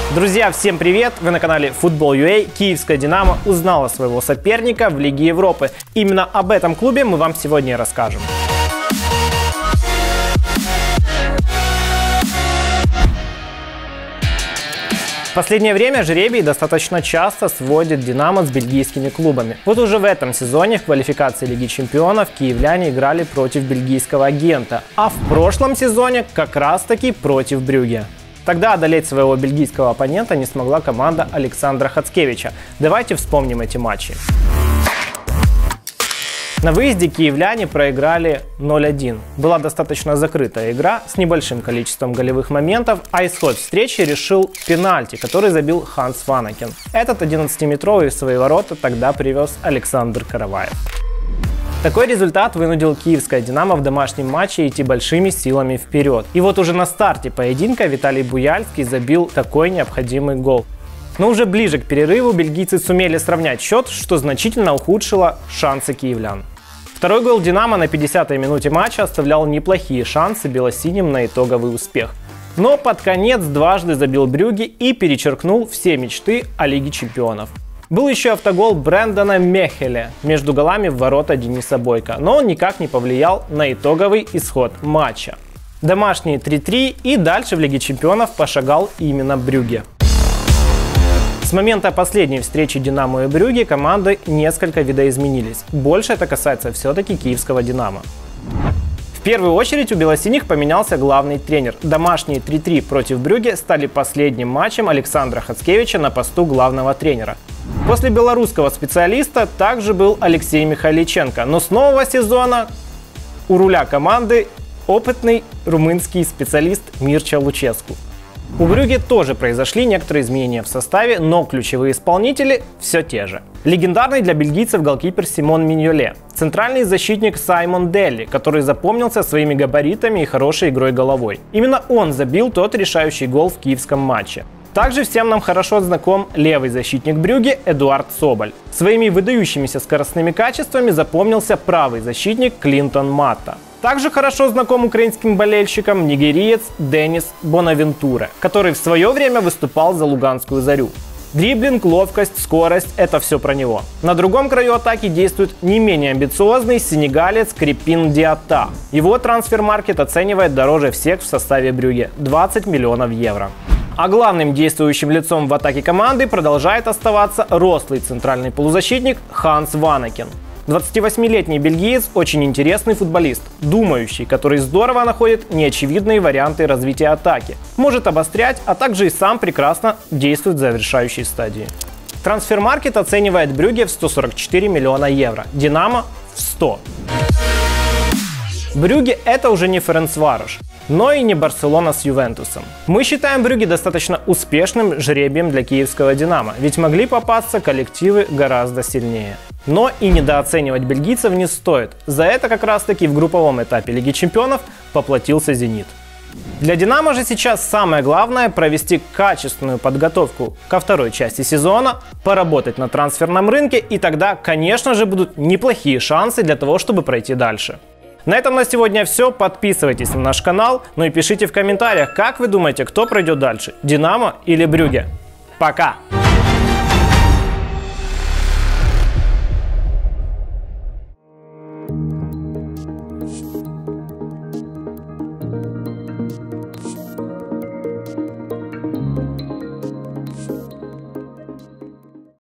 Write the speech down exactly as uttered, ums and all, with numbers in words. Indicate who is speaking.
Speaker 1: Друзья, всем привет! Вы на канале Football.ua. Киевская «Динамо» узнала своего соперника в Лиге Европы. Именно об этом клубе мы вам сегодня и расскажем. В последнее время жребий достаточно часто сводит «Динамо» с бельгийскими клубами. Вот уже в этом сезоне в квалификации Лиги Чемпионов киевляне играли против бельгийского агента, а в прошлом сезоне как раз таки против Брюгге. Тогда одолеть своего бельгийского оппонента не смогла команда Александра Хацкевича. Давайте вспомним эти матчи. На выезде киевляне проиграли ноль один. Была достаточно закрытая игра с небольшим количеством голевых моментов, а исход встречи решил пенальти, который забил Ханс Ванекен. Этот одиннадцатиметровый в свои ворота тогда привез Александр Караваев. Такой результат вынудил киевское «Динамо» в домашнем матче идти большими силами вперед. И вот уже на старте поединка Виталий Буяльский забил такой необходимый гол. Но уже ближе к перерыву бельгийцы сумели сравнять счет, что значительно ухудшило шансы киевлян. Второй гол «Динамо» на пятидесятой минуте матча оставлял неплохие шансы белосиним на итоговый успех. Но под конец дважды забил Брюгге и перечеркнул все мечты о Лиге Чемпионов. Был еще автогол Брэндона Мехеля между голами в ворота Дениса Бойко, но он никак не повлиял на итоговый исход матча. Домашние три-три, и дальше в Лиге Чемпионов пошагал именно Брюгге. С момента последней встречи «Динамо» и Брюгге команды несколько видоизменились. Больше это касается все-таки киевского «Динамо». В первую очередь у белосиних поменялся главный тренер. Домашние три-три против Брюгге стали последним матчем Александра Хацкевича на посту главного тренера. После белорусского специалиста также был Алексей Михайличенко, но с нового сезона у руля команды опытный румынский специалист Мирча Луческу. У Брюгге тоже произошли некоторые изменения в составе, но ключевые исполнители все те же. Легендарный для бельгийцев голкипер Симон Миньоле, центральный защитник Саймон Делли, который запомнился своими габаритами и хорошей игрой головой. Именно он забил тот решающий гол в киевском матче. Также всем нам хорошо знаком левый защитник Брюгге Эдуард Соболь. Своими выдающимися скоростными качествами запомнился правый защитник Клинтон Матта. Также хорошо знаком украинским болельщикам нигериец Денис Бонавентуре, который в свое время выступал за Луганскую Зарю. Дриблинг, ловкость, скорость – это все про него. На другом краю атаки действует не менее амбициозный сенегалец Крепин Диата. Его трансфер-маркет оценивает дороже всех в составе Брюгге – двадцать миллионов евро. А главным действующим лицом в атаке команды продолжает оставаться рослый центральный полузащитник Ханс Ванекен. двадцативосьмилетний бельгиец очень интересный футболист, думающий, который здорово находит неочевидные варианты развития атаки, может обострять, а также и сам прекрасно действует в завершающей стадии. Трансфер-маркет оценивает Брюгге в сто сорок четыре миллиона евро, «Динамо» в сто. Брюгге – это уже не Ференцварош, но и не Барселона с Ювентусом. Мы считаем Брюгге достаточно успешным жребием для киевского «Динамо», ведь могли попасться коллективы гораздо сильнее. Но и недооценивать бельгийцев не стоит. За это как раз таки в групповом этапе Лиги Чемпионов поплатился «Зенит». Для «Динамо» же сейчас самое главное провести качественную подготовку ко второй части сезона, поработать на трансферном рынке, и тогда, конечно же, будут неплохие шансы для того, чтобы пройти дальше. На этом на сегодня все. Подписывайтесь на наш канал, ну и пишите в комментариях, как вы думаете, кто пройдет дальше, «Динамо» или Брюгге. Пока!